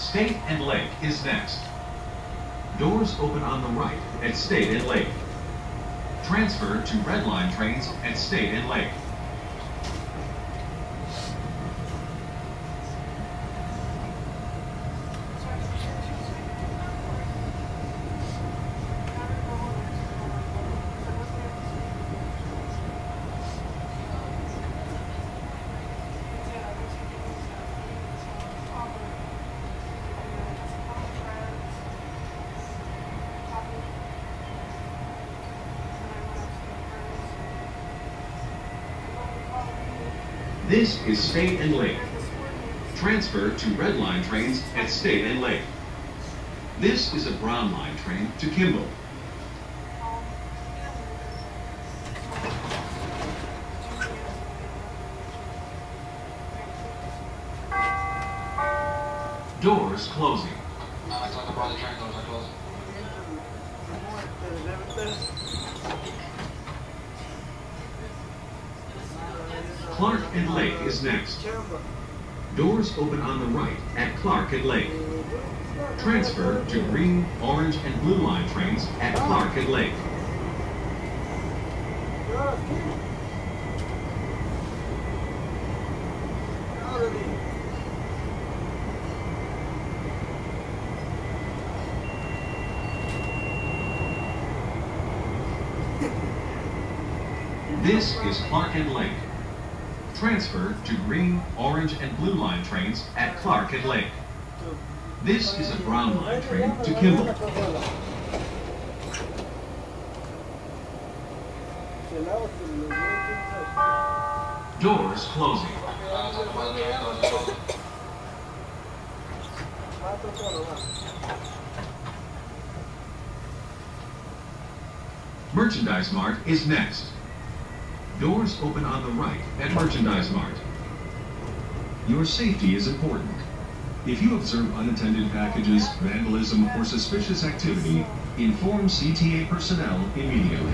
State and Lake is next. Doors open on the right at State and Lake. Transfer to Red Line trains at State and Lake. This is State and Lake. Transfer to Red Line trains at State and Lake. This is a Brown Line train to Kimball. Doors closing. Clark and Lake is next. Doors open on the right at Clark and Lake. Transfer to green, orange, and blue line trains at Clark and Lake. This is Clark and Lake. Transfer to green, orange, and blue line trains at Clark and Lake. This is a Brown Line train to Kimball. Doors closing. Merchandise Mart is next. Doors open on the right at Merchandise Mart. Your safety is important. If you observe unattended packages, vandalism, or suspicious activity, inform CTA personnel immediately.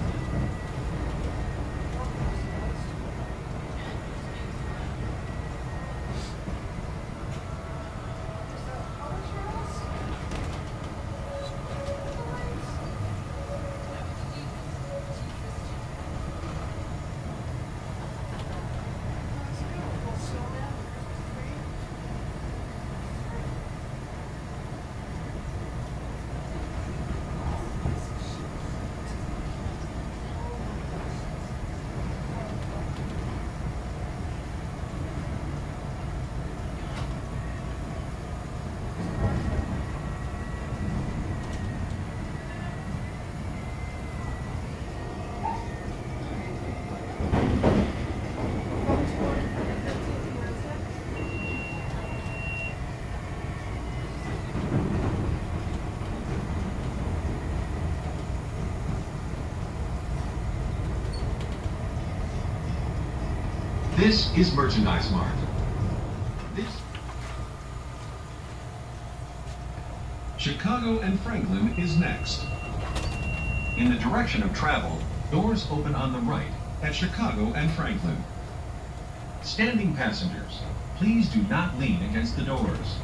This is Merchandise Mart. Chicago and Franklin is next. In the direction of travel, doors open on the right at Chicago and Franklin. Standing passengers, please do not lean against the doors.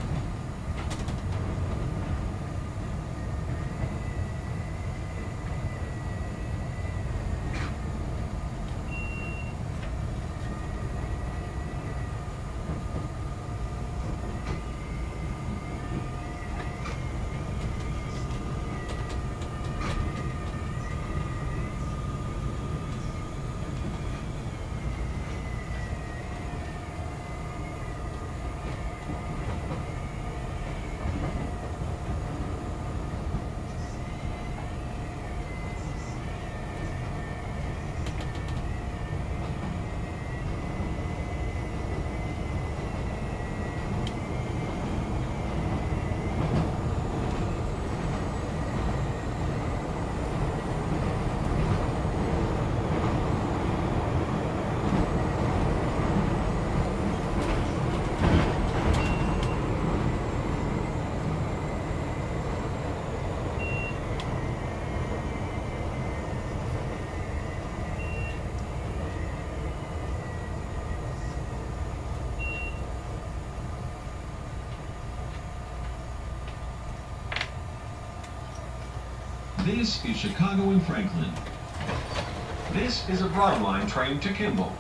This is Chicago and Franklin. This is a Brown Line train to Kimball.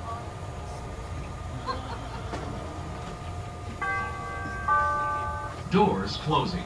Doors closing.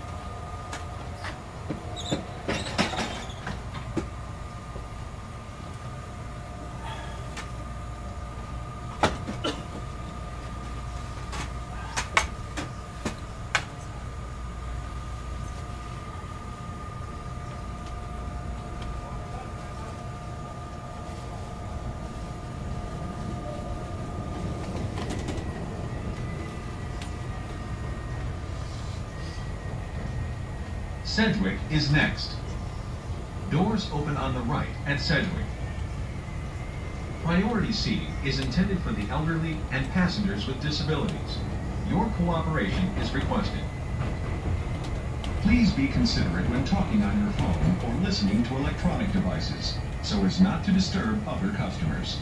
Sedgwick is next. Doors open on the right at Sedgwick. Priority seating is intended for the elderly and passengers with disabilities. Your cooperation is requested. Please be considerate when talking on your phone or listening to electronic devices, so as not to disturb other customers.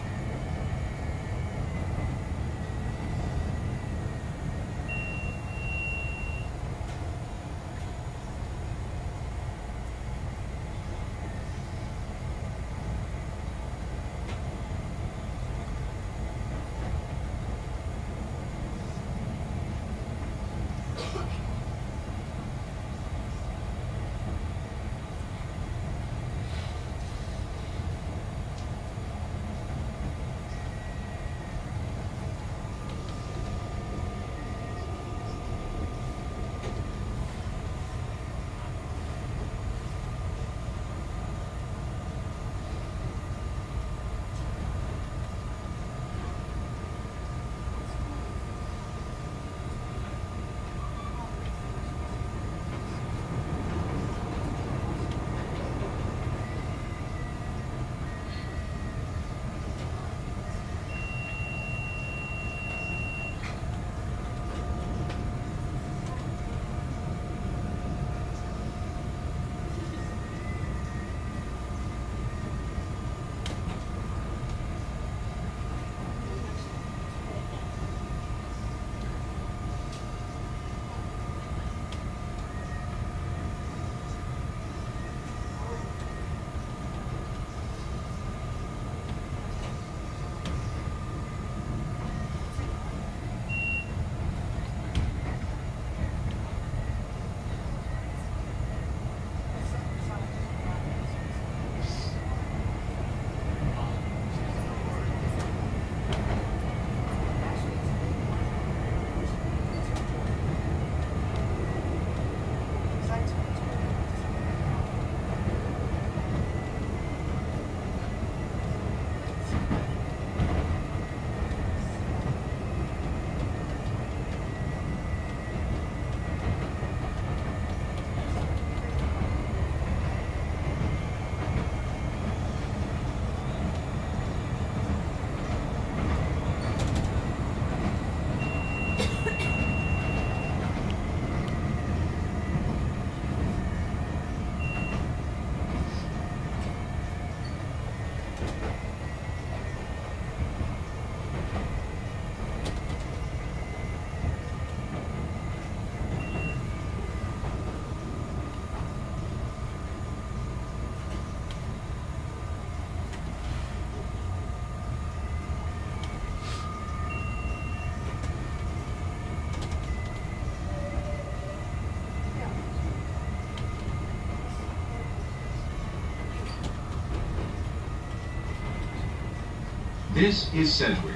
This is Sedgwick.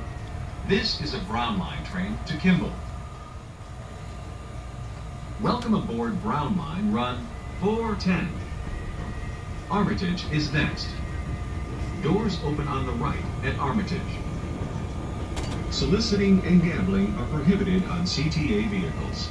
This is a Brown Line train to Kimball. Welcome aboard Brown Line run 410. Armitage is next. Doors open on the right at Armitage. Soliciting and gambling are prohibited on CTA vehicles.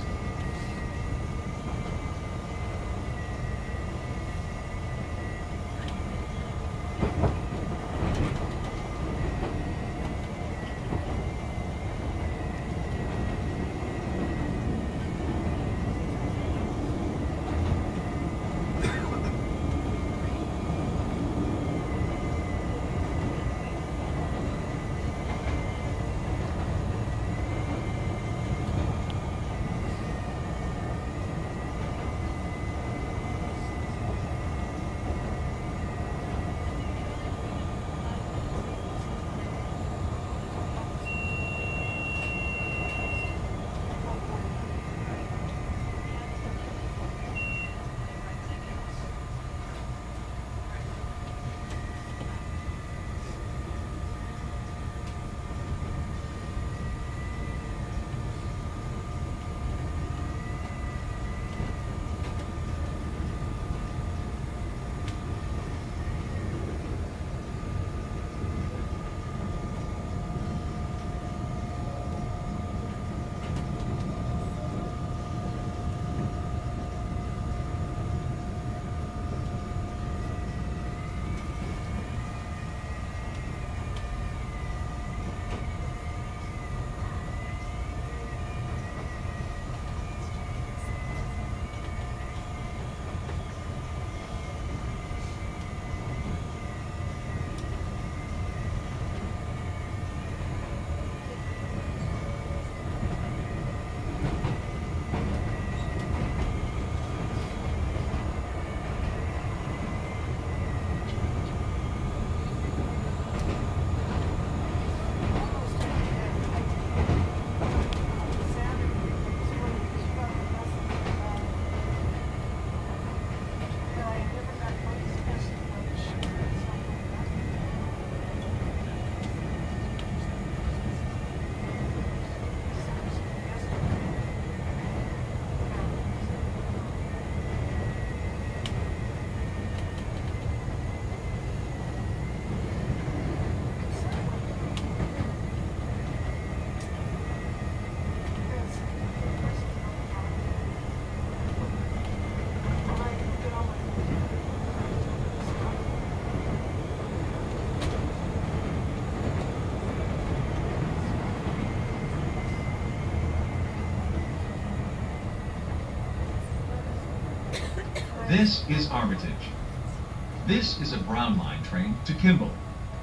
This is Armitage. This is a Brown Line train to Kimball.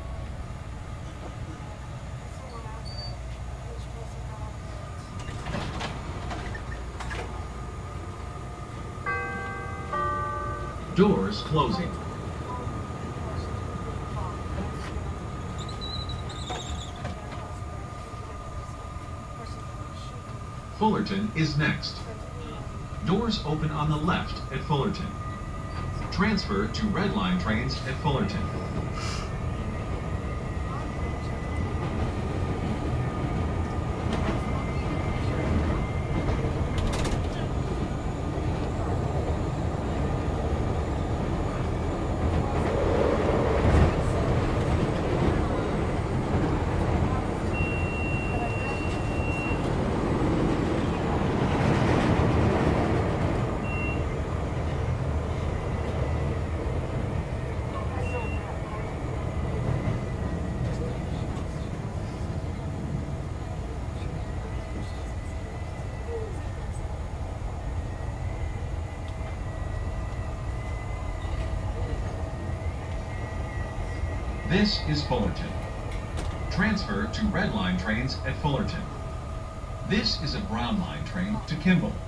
Doors closing. Fullerton is next. Doors open on the left at Fullerton. Transfer to Red Line trains at Fullerton. This is Fullerton. Transfer to Red Line trains at Fullerton. This is a Brown Line train to Kimball.